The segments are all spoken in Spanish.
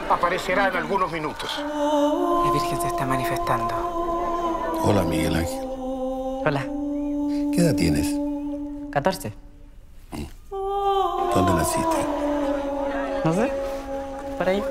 aparecerá en algunos minutos. La Virgen se está manifestando. Hola, Miguel Ángel. Hola. ¿Qué edad tienes? 14. ¿Dónde naciste? No sé. Por ahí.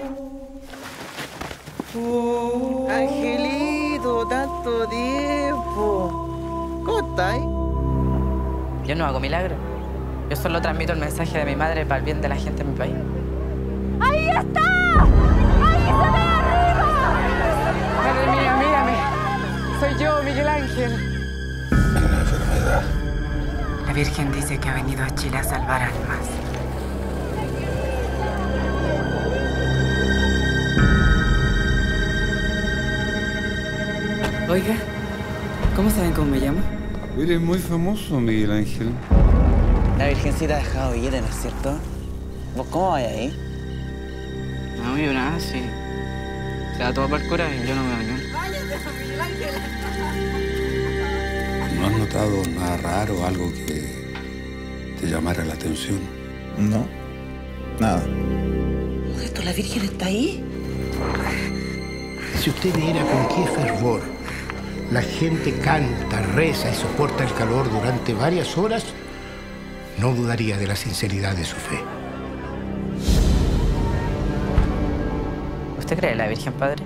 Angelito, tanto tiempo. ¿Cómo estás? Yo no hago milagros. Yo solo transmito el mensaje de mi madre para el bien de la gente en mi país. ¡Ahí está! ¡Ahí se ve arriba! Madre mía, mírame. Soy yo, Miguel Ángel. Es una enfermedad. La Virgen dice que ha venido a Chile a salvar almas. Oiga, ¿cómo saben cómo me llamo? Eres muy famoso, Miguel Ángel. La Virgencita ha dejado billetes, ¿no es cierto? ¿Vos cómo vais ahí? No, yo nada, sí. Se da todo por el cura y yo no me baño. ¿No has notado nada raro, algo que te llamara la atención? No, nada. ¿Esto la Virgen está ahí? Si usted viera con qué fervor la gente canta, reza y soporta el calor durante varias horas, no dudaría de la sinceridad de su fe. ¿Usted cree en la Virgen, padre?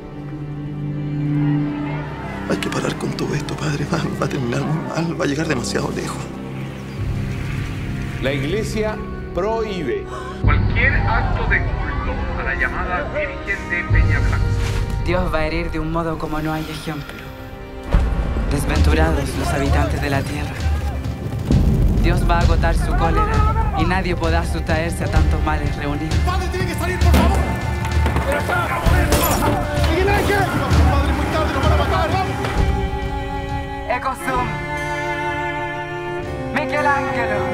Hay que parar con todo esto, padre. Va a terminar muy mal, va a llegar demasiado lejos. La Iglesia prohíbe cualquier acto de culto a la llamada Virgen de Peña Blanca. Dios va a herir de un modo como no hay ejemplo. Desventurados los habitantes de la tierra. Dios va a agotar su cólera y nadie podrá sustraerse a tantos males reunidos. ¡Padre, tiene que salir, por favor! ¡Miguel Ángel! ¡Padre, muy tarde, nos van a matar! Ecco sum. Michelangelo.